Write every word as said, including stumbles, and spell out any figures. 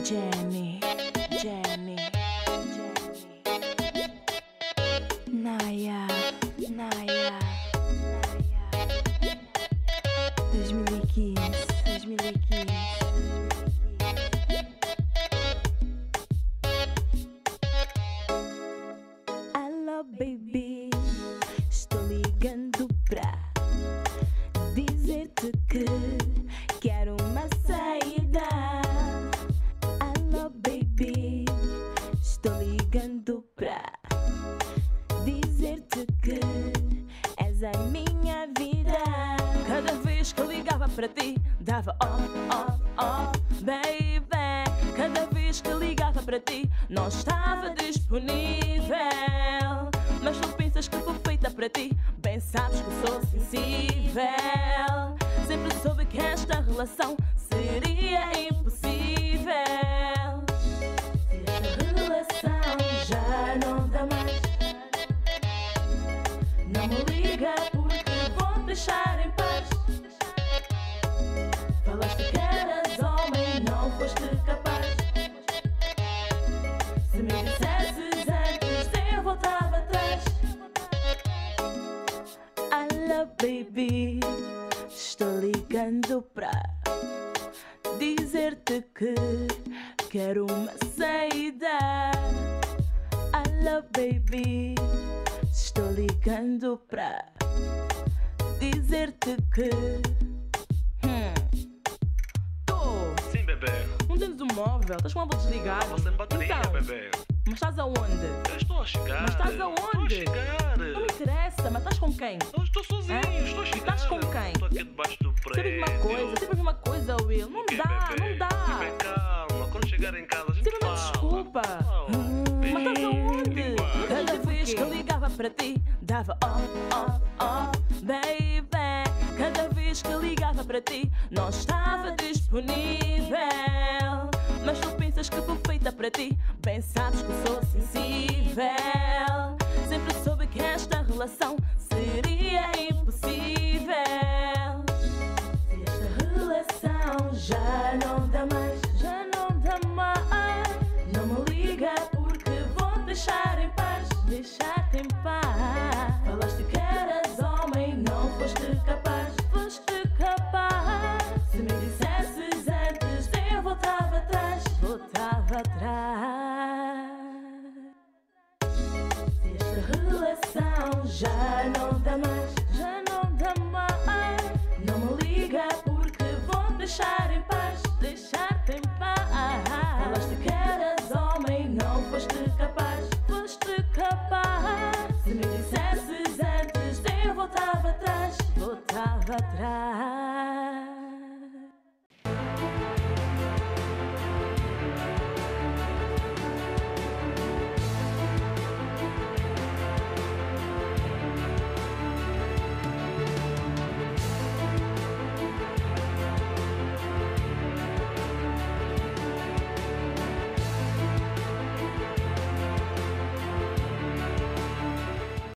Jenny, Jenny, Jenny, Naya, Naya, Naya, dois mil e quinze, dois mil e quinze. Alô, baby, estou ligando pra dizer-te que quero uma saída. Alô, baby, estou ligando pra dizer-te que és a minha vida. Cada vez que eu ligava para ti, dava oh, oh, oh, baby. Cada vez que ligava para ti, não estava disponível. Mas tu pensas que fui feita para ti, bem sabes que sou sensível. Sempre soube que esta relação seria impossível. Se esta relação já não dá mais, não me liga porque vou deixar em paz. Falaste que eras homem, não foste capaz. Se me dissesses antes, eu voltava atrás. Alô, baby, estou ligando pra dizer-te que quero uma saída. Alô, baby, estou ligando pra dizer-te que hum. Tô. Sim, bebê. Não tens um móvel, estás com a móvel desligado. Estava sem bateria, Então, bebê. mas estás aonde? Eu estou a chegar. Mas estás Estou a aonde? chegar. Não me interessa, mas estás com quem? Eu estou sozinho, Hã? estou a chegar. Estás com quem? Estou aqui debaixo do prédio. Sempre uma coisa, sempre uma coisa, Will. Não Ok, dá, bebê. não dá. Bebê, calma. Quando chegar em casa, a gente Sempre uma fala. desculpa. Oh, Hum, mas estás aonde? igual. Cada vez que eu ligava para ti, dava oh, oh, oh, baby. Cada vez que eu ligava para ti, não estava disponível. Mas tu pensas que fui feita para ti, bem sabes que sou sensível. Sempre soube que esta relação seria impossível. Se esta relação já não dá mais, já não dá mais, não me liga porque vou deixar em paz, deixar-te em paz. Falaste que eras homem, não foste capaz, foste capaz. Se me dissesses antes, eu voltava atrás, voltava atrás. Se esta relação já não dá mais, já não dá mais, não me liga porque vou deixar em paz, deixar-te em paz. Falaste que eras homem, não foste capaz, foste capaz. Se me dissesses antes, eu voltava atrás, voltava atrás.